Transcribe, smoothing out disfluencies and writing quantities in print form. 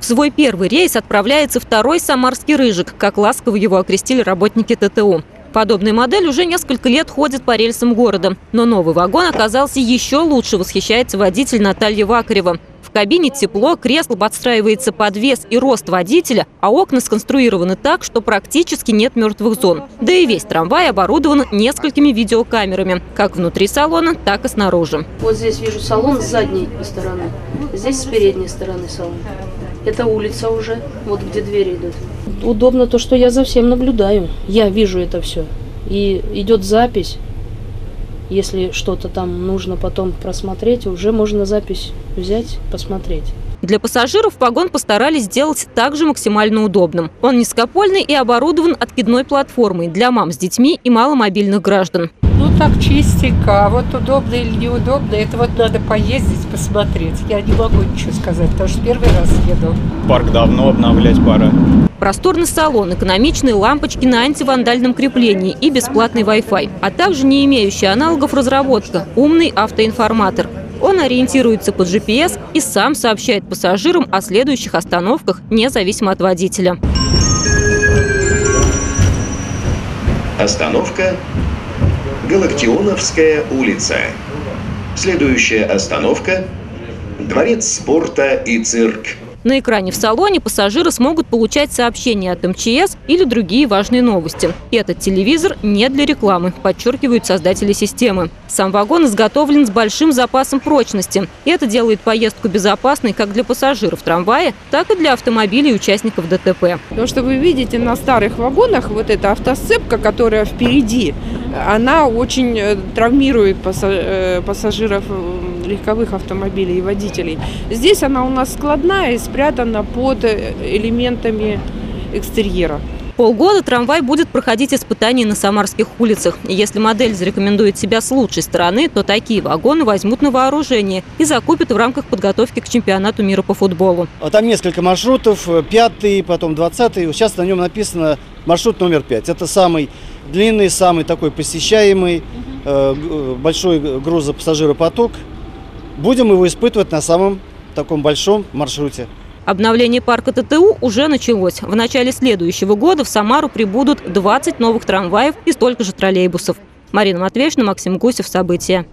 В свой первый рейс отправляется второй самарский «Рыжик», как ласково его окрестили работники ТТУ. Подобная модель уже несколько лет ходит по рельсам города. Но новый вагон оказался еще лучше, восхищается водитель Наталья Вакарева. В кабине тепло, кресло подстраивается под вес и рост водителя, а окна сконструированы так, что практически нет мертвых зон. Да и весь трамвай оборудован несколькими видеокамерами, как внутри салона, так и снаружи. Вот здесь вижу салон с задней стороны, здесь с передней стороны салон. Это улица уже, вот где двери идут. Удобно то, что я за всем наблюдаю. Я вижу это все. И идет запись. Если что-то там нужно потом просмотреть, уже можно запись взять, посмотреть. Для пассажиров вагон постарались сделать также максимально удобным. Он низкопольный и оборудован откидной платформой для мам с детьми и маломобильных граждан. Ну так чистенько, а вот удобно или неудобно, это вот надо поездить, посмотреть. Я не могу ничего сказать, потому что первый раз еду. Парк давно обновлять пора. Просторный салон, экономичные лампочки на антивандальном креплении и бесплатный Wi-Fi, а также не имеющая аналогов разработка – умный автоинформатор. Он ориентируется по GPS и сам сообщает пассажирам о следующих остановках, независимо от водителя. Остановка Галактионовская улица. Следующая остановка Дворец спорта и цирк. На экране в салоне пассажиры смогут получать сообщения от МЧС или другие важные новости. Этот телевизор не для рекламы, подчеркивают создатели системы. Сам вагон изготовлен с большим запасом прочности. И это делает поездку безопасной как для пассажиров трамвая, так и для автомобилей и участников ДТП. Потому что вы видите на старых вагонах вот эта автосцепка, которая впереди, она очень травмирует пассажиров легковых автомобилей и водителей. Здесь она у нас складная и спрятана под элементами экстерьера. Полгода трамвай будет проходить испытания на самарских улицах. И если модель зарекомендует себя с лучшей стороны, то такие вагоны возьмут на вооружение и закупят в рамках подготовки к чемпионату мира по футболу. Там несколько маршрутов, 5-й, потом 20-й. Сейчас на нем написано маршрут номер 5. Это самый длинный, самый такой посещаемый, большой грузопассажиропоток. Будем его испытывать на самом таком большом маршруте. Обновление парка ТТУ уже началось. В начале следующего года в Самару прибудут 20 новых трамваев и столько же троллейбусов. Марина Матвеевна, Максим Гусев. События.